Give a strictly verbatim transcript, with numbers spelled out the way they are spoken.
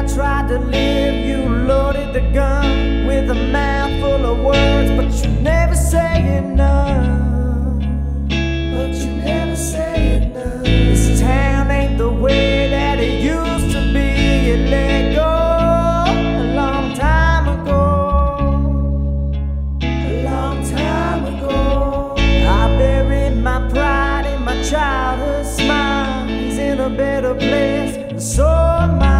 I tried to live, you loaded the gun with a mouth full of words, but you never say enough. But you never say enough. This town ain't the way that it used to be. You let go a long time ago. A long time ago. I buried my pride in my childhood smile. He's in a better place, and so am I.